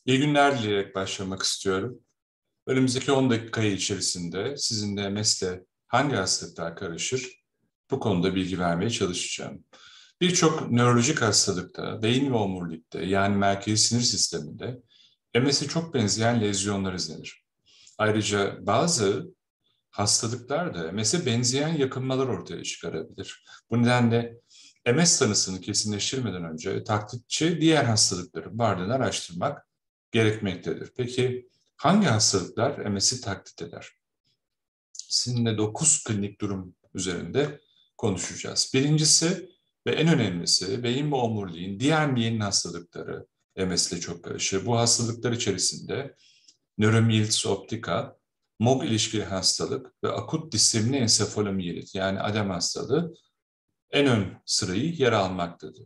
İyi günler dileyerek başlamak istiyorum. Önümüzdeki 10 dakika içerisinde sizinle MS'le hangi hastalıklar karışır, bu konuda bilgi vermeye çalışacağım. Birçok nörolojik hastalıkta, beyin ve omurilikte yani merkezi sinir sisteminde MS'e çok benzeyen lezyonlar izlenir. Ayrıca bazı hastalıklar da MS'e benzeyen yakınmalar ortaya çıkarabilir. Bu nedenle MS tanısını kesinleştirmeden önce taklitçi diğer hastalıkların varlığını araştırmak gerekmektedir. Peki hangi hastalıklar MS'i taklit eder? Sizinle 9 klinik durum üzerinde konuşacağız. Birincisi ve en önemlisi beyin ve omuriliğin diğer miyenin hastalıkları MS ile çok karışır. Bu hastalıklar içerisinde nöromiyelitis optica, MOG ilişkili hastalık ve akut disseminli ensefalomiyelit yani ADEM hastalığı en ön sırayı yer almaktadır.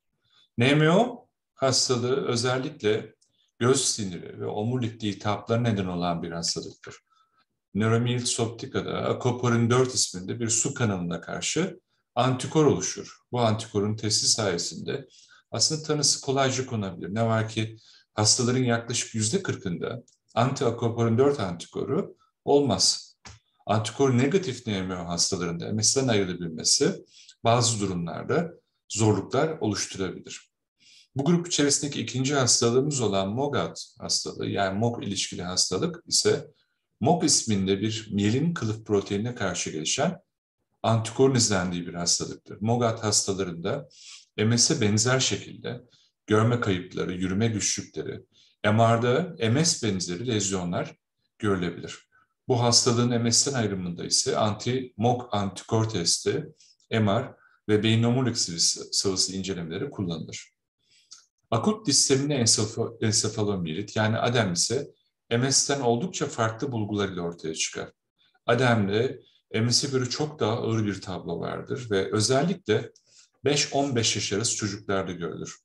NMO hastalığı özellikle göz siniri ve omurilikte iltihaplara neden olan bir hastalıktır. Nöromiyelitis optica'da akoporin 4 isminde bir su kanalına karşı antikor oluşur. Bu antikorun testi sayesinde aslında tanısı kolayca konabilir. Ne var ki hastaların yaklaşık %40'ında anti-akoporin 4 antikoru olmaz. Antikor negatif NMO hastalarında MS'den ayrılabilmesi bazı durumlarda zorluklar oluşturabilir. Bu grup içerisindeki ikinci hastalığımız olan MOGAD hastalığı yani MOG ilişkili hastalık ise MOG isminde bir miyelin kılıf proteinine karşı gelişen antikorun izlendiği bir hastalıktır. MOGAD hastalarında MS'e benzer şekilde görme kayıpları, yürüme güçlükleri, MR'da MS benzeri lezyonlar görülebilir. Bu hastalığın MS'ten ayrımında ise anti-MOG antikor testi, MR ve beyin omurilik sıvısı incelemeleri kullanılır. Akut disseminli ensefalomiyelit yani ADEM ise MS'ten oldukça farklı bulgularıyla ortaya çıkar. ADEM'de MS'e göre çok daha ağır bir tablo vardır ve özellikle 5-15 yaş arası çocuklarda görülür.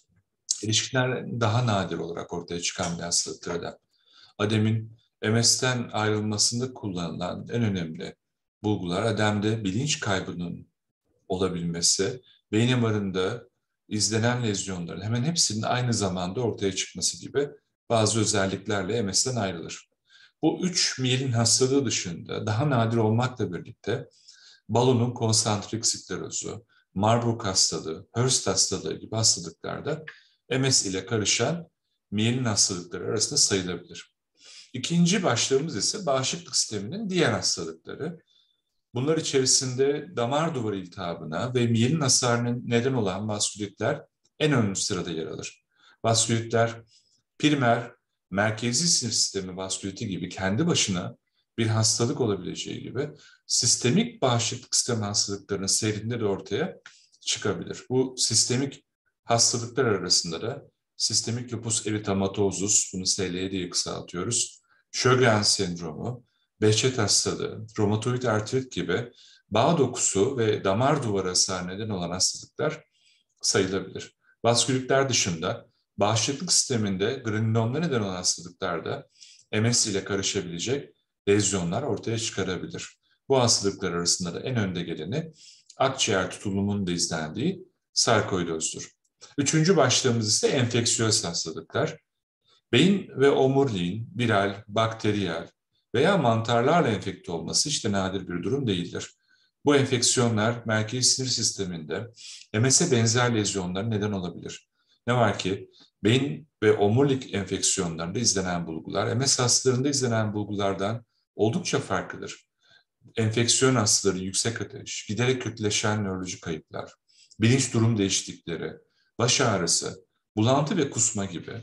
İlişkiler daha nadir olarak ortaya çıkan bir hastalıktır ADEM. ADEM'in MS'ten ayrılmasında kullanılan en önemli bulgular ADEM'de bilinç kaybının olabilmesi, beyin MR'ında izlenen lezyonların hemen hepsinin aynı zamanda ortaya çıkması gibi bazı özelliklerle MS'den ayrılır. Bu üç miyelin hastalığı dışında daha nadir olmakla birlikte balonun konsantrik sklerozu, Marburg hastalığı, Hurst hastalığı gibi hastalıklarda MS ile karışan miyelin hastalıkları arasında sayılabilir. İkinci başlığımız ise bağışıklık sisteminin diğer hastalıkları. Bunlar içerisinde damar duvarı iltihabına ve miyelin hasarına neden olan vaskülitler en ön sırada yer alır. Vaskülitler primer, merkezi sinir sistemi vasküliti gibi kendi başına bir hastalık olabileceği gibi sistemik bağışıklık sistemi hastalıklarının seyrinde de ortaya çıkabilir. Bu sistemik hastalıklar arasında da sistemik lupus eritematosus, bunu SLE diye kısaltıyoruz, Sjögren sendromu, Behçet hastalığı, romatoid artrit gibi bağ dokusu ve damar duvarı hasarı neden olan hastalıklar sayılabilir. Vaskülitler dışında bağışıklık sisteminde granülomlara neden olan hastalıklarda MS ile karışabilecek lezyonlar ortaya çıkarabilir. Bu hastalıklar arasında da en önde geleni akciğer tutulumunun da izlendiği sarkoidozdur. Üçüncü başlığımız ise enfeksiyöz hastalıklar. Beyin ve omuriliğin viral, bakteriyel veya mantarlarla enfekte olması hiç de nadir bir durum değildir. Bu enfeksiyonlar merkezi sinir sisteminde MS'e benzer lezyonlara neden olabilir. Ne var ki beyin ve omurilik enfeksiyonlarında izlenen bulgular MS hastalarında izlenen bulgulardan oldukça farklıdır. Enfeksiyon hastaları yüksek ateş, giderek kötüleşen nörolojik kayıplar, bilinç durum değişiklikleri, baş ağrısı, bulantı ve kusma gibi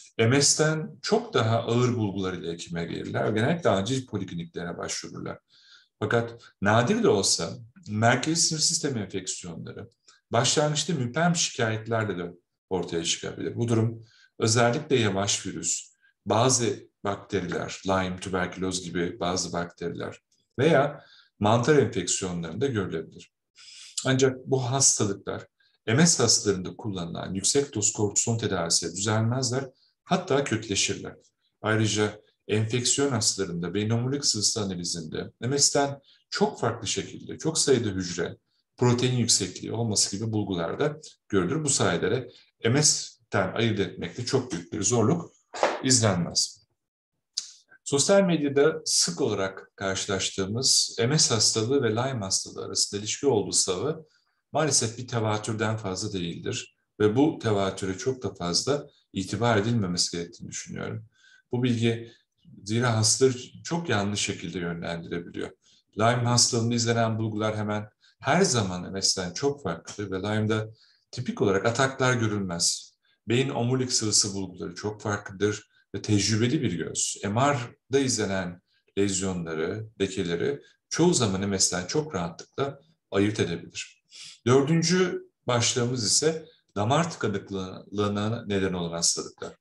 MS'ten çok daha ağır bulgular ile hekime gelirler. Genellikle acil polikliniklere başvururlar. Fakat nadir de olsa merkezi sinir sistemi enfeksiyonları başlangıçta müphem şikayetlerle de ortaya çıkabilir. Bu durum özellikle yavaş virüs, bazı bakteriler, Lyme, tüberküloz gibi bazı bakteriler veya mantar enfeksiyonlarında görülebilir. Ancak bu hastalıklar MS hastalarında kullanılan yüksek doz kortizon tedavisiyle düzelmezler, hatta kötüleşirler. Ayrıca enfeksiyon hastalarında beyin omurilik sıvısı analizinde MS'ten çok farklı şekilde çok sayıda hücre, protein yüksekliği olması gibi bulgular da görülür. Bu sayede MS'ten ayırt etmekte çok büyük bir zorluk izlenmez. Sosyal medyada sık olarak karşılaştığımız MS hastalığı ve Lyme hastalığı arasında ilişki olduğu savı maalesef bir tevatürden fazla değildir. Ve bu tevatüre çok da fazla itibar edilmemesi gerektiğini düşünüyorum. Bu bilgi zira hastaları çok yanlış şekilde yönlendirebiliyor. Lyme hastalığında izlenen bulgular hemen her zaman MS'den çok farklıdır ve Lyme'da tipik olarak ataklar görülmez. Beyin omurilik sıvısı bulguları çok farklıdır ve tecrübeli bir göz, MR'da izlenen lezyonları, lekeleri çoğu zaman MS'den çok rahatlıkla ayırt edebilir. Dördüncü başlığımız ise damar tıkanıklığına neden olan hastalıklar.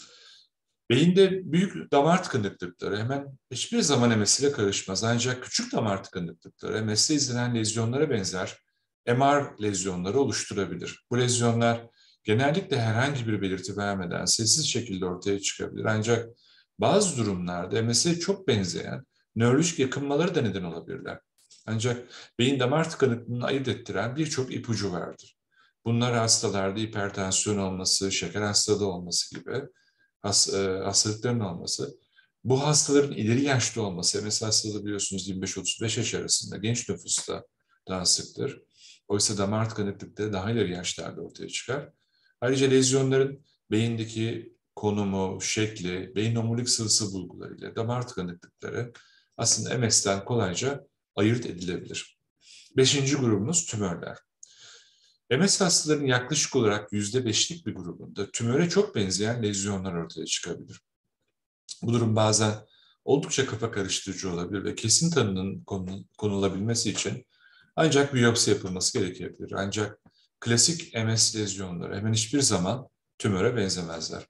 Beyinde büyük damar tıkanıklıkları hemen hiçbir zaman MS ile karışmaz. Ancak küçük damar tıkanıklıkları MS'de izlenen lezyonlara benzer MR lezyonları oluşturabilir. Bu lezyonlar genellikle herhangi bir belirti vermeden sessiz şekilde ortaya çıkabilir. Ancak bazı durumlarda MS'e çok benzeyen nörolojik yakınmaları da neden olabilirler. Ancak beyin damar tıkanıklığını ayırt ettiren birçok ipucu vardır. Bunlar hastalarda hipertansiyon olması, şeker hastalığı olması gibi hastalıkların olması, bu hastaların ileri yaşta olması, MS hastalığı biliyorsunuz 25-35 yaş arasında genç nüfusta daha sıktır. Oysa damar tıkanıklıkları daha ileri yaşlarda ortaya çıkar. Ayrıca lezyonların beyindeki konumu, şekli, beyin omurilik sıvısı bulgularıyla damar tıkanıklıkları aslında MS'den kolayca ayırt edilebilir. Beşinci grubumuz tümörler. MS hastalarının yaklaşık olarak %5'lik bir grubunda tümöre çok benzeyen lezyonlar ortaya çıkabilir. Bu durum bazen oldukça kafa karıştırıcı olabilir ve kesin tanının konulabilmesi için ancak biyopsi yapılması gerekebilir. Ancak klasik MS lezyonları hemen hiçbir zaman tümöre benzemezler.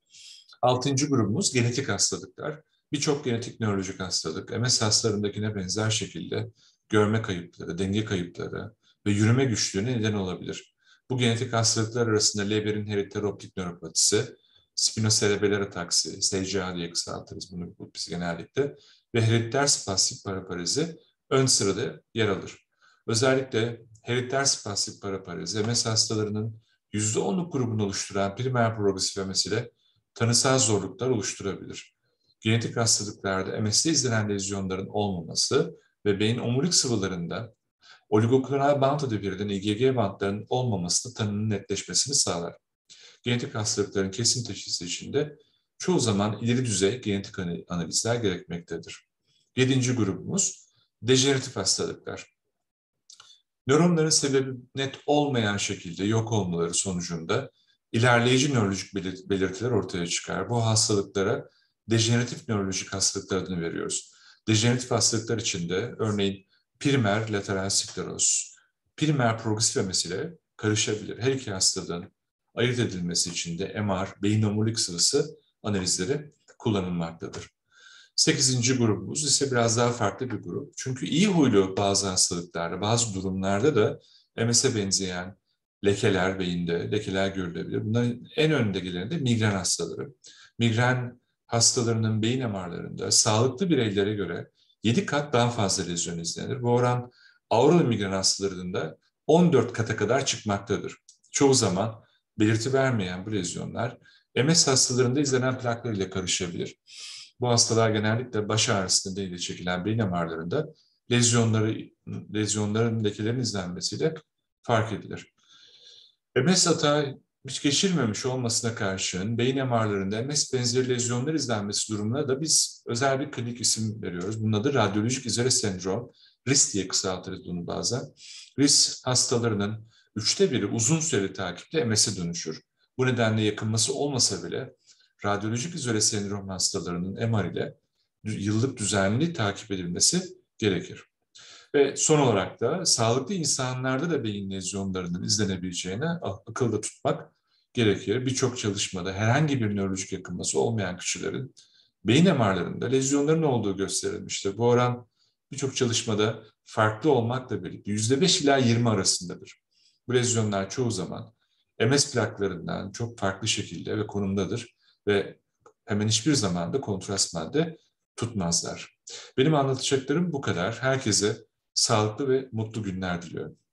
Altıncı grubumuz genetik hastalıklar. Birçok genetik nörolojik hastalık MS hastalarındakine benzer şekilde görme kayıpları, denge kayıpları ve yürüme güçlüğüne neden olabilir. Bu genetik hastalıklar arasında Leber'in herediter optik nöropatisi, spinocerebellar ataksi, SCA diye kısaltırız bunu biz genellikle ve herediter spastik paraparezi ön sırada yer alır. Özellikle herediter spastik paraparezi MS hastalarının %10'luk grubunu oluşturan primer progresif MS ile tanısal zorluklar oluşturabilir. Genetik hastalıklarda MS'de izlenen lezyonların olmaması ve beyin omurilik sıvılarında oligoklonal bant adı verilen IgG bantlarının olmaması da tanının netleşmesini sağlar. Genetik hastalıkların kesin teşhisi için de çoğu zaman ileri düzey genetik analizler gerekmektedir. Yedinci grubumuz dejeneratif hastalıklar. Nöronların sebebi net olmayan şekilde yok olmaları sonucunda ilerleyici nörolojik belirtiler ortaya çıkar. Bu hastalıklara dejeneratif nörolojik hastalıklar adını veriyoruz. Dejeneratif hastalıklar içinde örneğin primer lateral skleroz, primer progresif MS ile karışabilir. Her iki hastalığın ayırt edilmesi için de MR, beyin omurilik sıvısı analizleri kullanılmaktadır. Sekizinci grubumuz ise biraz daha farklı bir grup. Çünkü iyi huylu bazı hastalıklarda, bazı durumlarda da MS'e benzeyen lekeler beyinde, lekeler görülebilir. Bunların en önde geleni de migren hastaları. Migren hastalarının beyin MR'larında sağlıklı bireylere göre 7 kat daha fazla lezyon izlenir. Bu oran auralı migren hastalarında 14 kata kadar çıkmaktadır. Çoğu zaman belirti vermeyen bu lezyonlar MS hastalarında izlenen plaklar ile karışabilir. Bu hastalar genellikle baş ağrısı nedeniyle çekilen beyin MR'larında lezyonların lekelerin izlenmesiyle fark edilir. MS hata hiç geçirmemiş olmasına karşın beyin MR'larında MS benzeri lezyonlar izlenmesi durumuna da biz özel bir klinik isim veriyoruz. Bunun adı radyolojik izole sendrom, RIS diye kısaltırız bunu bazen. RIS hastalarının 1/3 uzun süreli takiple MS'e dönüşür. Bu nedenle yakınması olmasa bile radyolojik izole sendrom hastalarının MR ile yıllık düzenli takip edilmesi gerekir. Ve son olarak da sağlıklı insanlarda da beyin lezyonlarının izlenebileceğine akılda tutmak gerekir. Birçok çalışmada herhangi bir nörolojik yakınması olmayan kişilerin beyin MR'larında lezyonların olduğu gösterilmiştir. Bu oran birçok çalışmada farklı olmakla birlikte %5 ila 20 arasındadır. Bu lezyonlar çoğu zaman MS plaklarından çok farklı şekilde ve konumdadır ve hemen hiçbir zaman da kontrast madde tutmazlar. Benim anlatacaklarım bu kadar. Herkese sağlıklı ve mutlu günler diliyorum.